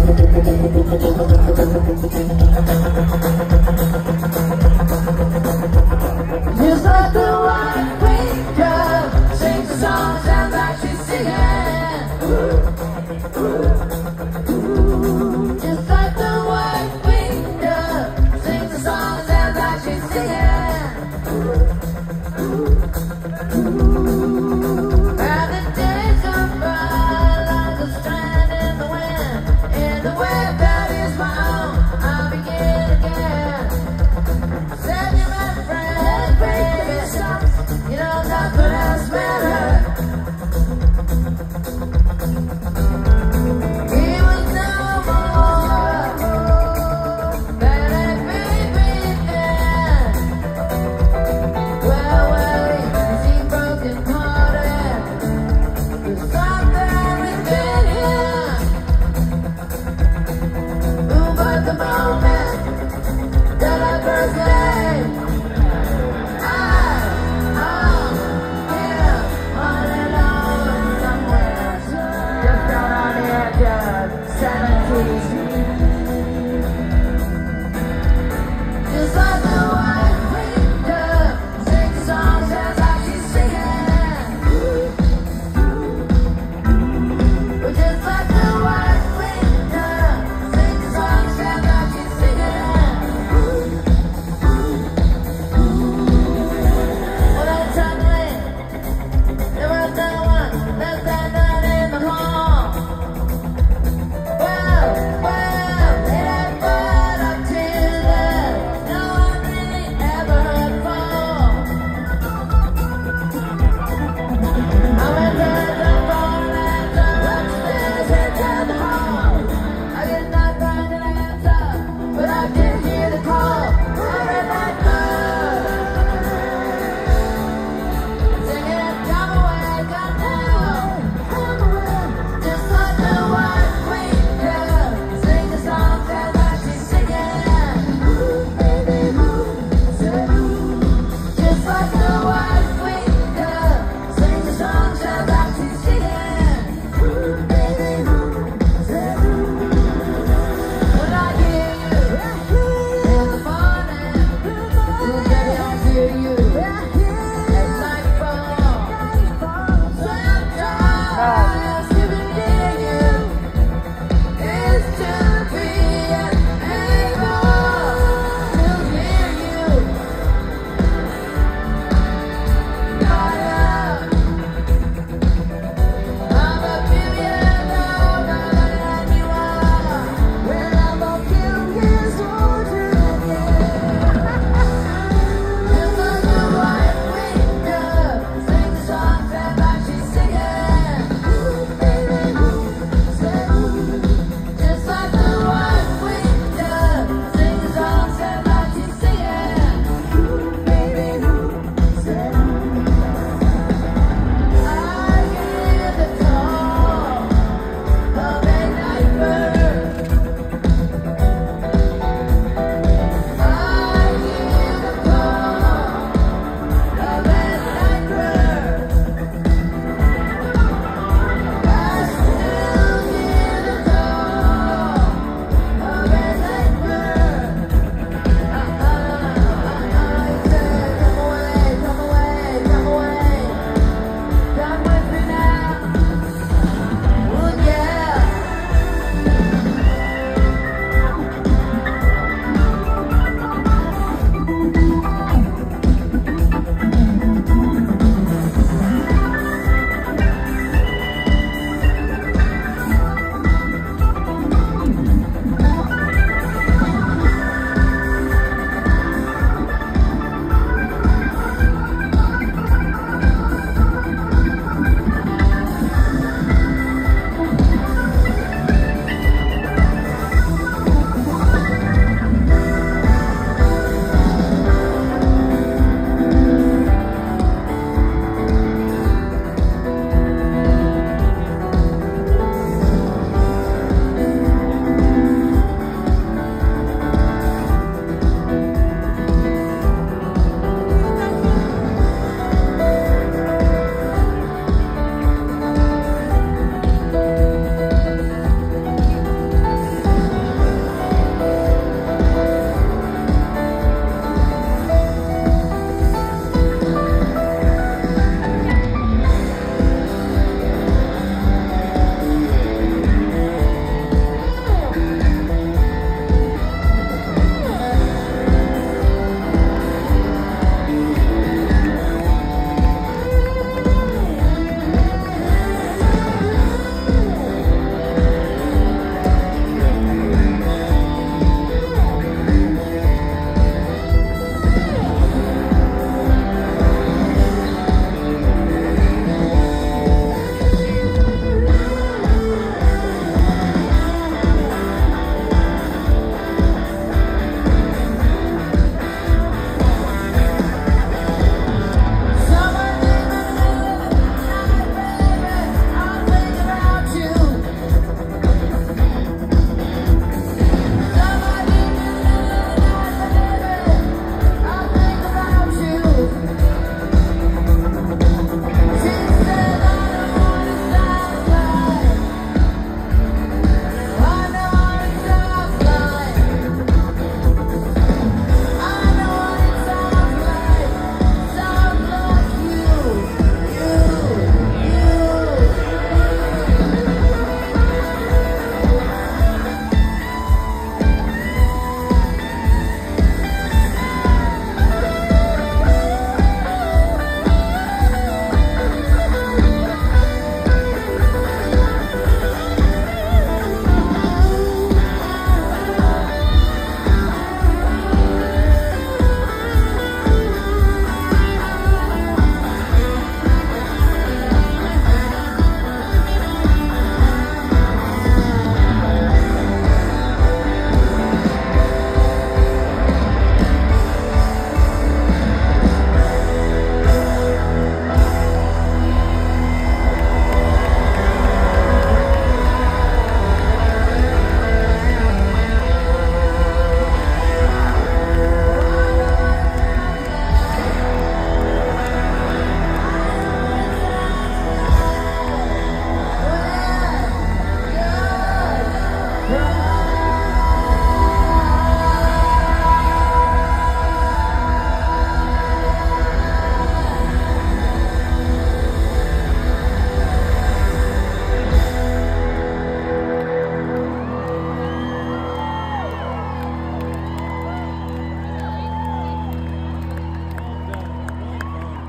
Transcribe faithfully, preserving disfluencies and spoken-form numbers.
Just like the white queen girl sings a song, sounds like she's singing. Just like the white queen girl sings a song, sounds like she's singing. And the days go by like a strand in the wind, in the web that is my own. I'll begin again. Said you my friend, baby, you know nothing else matters. He was no more than a baby then. Well, well, is he broken hearted? There's something within him. Ooh, but the moment that I first laid eyes on him, all alone somewhere, just out on the edge of seventeen.